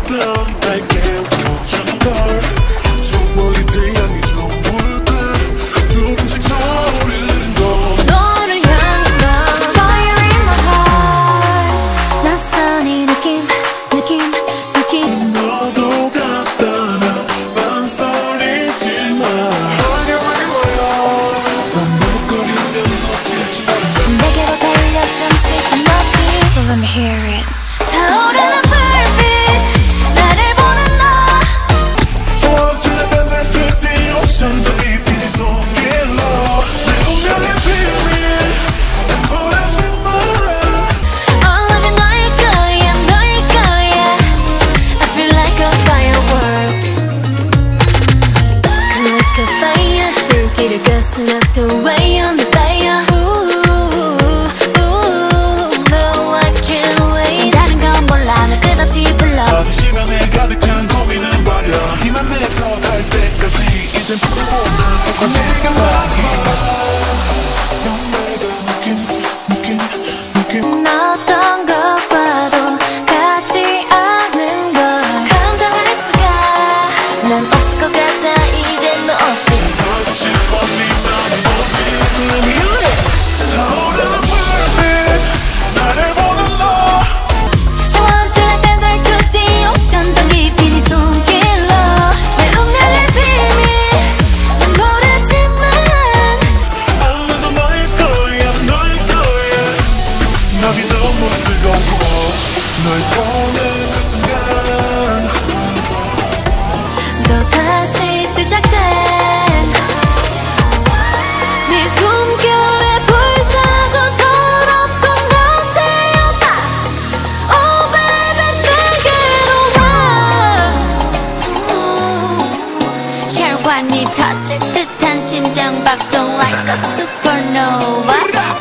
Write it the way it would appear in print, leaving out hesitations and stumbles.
있던 날개 펴준 걸 저 멀리 태양이 저물 때 조금씩 차오르는 걸 너를 향한 넌 fire in my heart 낯선 이 느낌 너도 같다 나 망설이지 마 Fire in my heart 넌 머뭇거리면 놓치지 않아 내게로 달려 숨쉴 틈 없이 So let me hear it 타오르는 불빛 나를 보는 너 저와줄래 desert the ocean 더 깊이 네 손길로 내 운명의 비밀 난 보내지 마 All of it 너일 거야 I feel like a firework Stuck like a fire 불길을 거슬러 the way on the fire No I can't wait 다른 건 몰라 널 끝없이 불러 시간에 가득한 고민은 버려 희만 내더 갈 때까지 이젠 부끄러움은 똑같이 세상이 넌 내가 느낀 어떤 것과도 같지 않은 걸 감당할 수가 난 없을 것 같아 이제 너 없이 더 싶어 네 맘이 오지 타오르는 불빛 나를 보는 너 저와줄래 desert to the ocean 더 깊이 네 손길로 내 운명의 비밀 난 모르지만 아무도 너일 거야 맘이 너무 뜨거워 널 보는 그 순간 또다시 시작된 네 숨결에 불사조 철없던 건 태어나 Oh baby 내게로 와 혈관이 터질 듯한 심장 박동 like a supernova